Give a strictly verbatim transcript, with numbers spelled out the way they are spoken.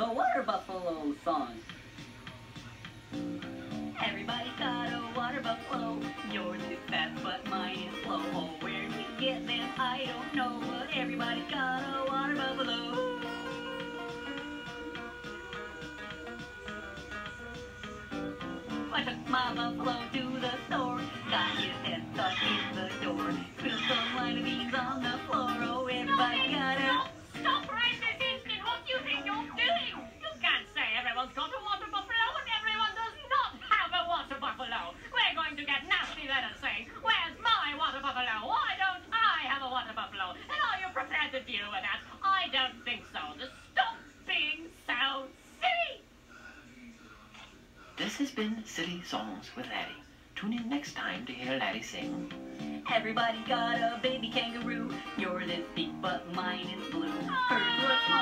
the water buffalo song. Everybody's got a water buffalo. Yours is fast, but mine is slow. Oh, where we get them, I don't know. But everybody's got a water buffalo. I took my buffalo to the store. Got his head stuck in the door. Spilled some lima beans on the floor. Oh, everybody got a... Stop right this instant! What do you think you're doing? You can't say everyone's got a water buffalo and everyone does not have a water buffalo. We're going to get nasty letters saying, where's my water buffalo? Why don't I have a water buffalo? And are you prepared to deal with that? I don't think so. Just stop being so silly! This has been Silly Songs with Laddie. Tune in next time to hear Laddie sing. Everybody got a baby kangaroo. Yours is pink, but mine is blue. Hers was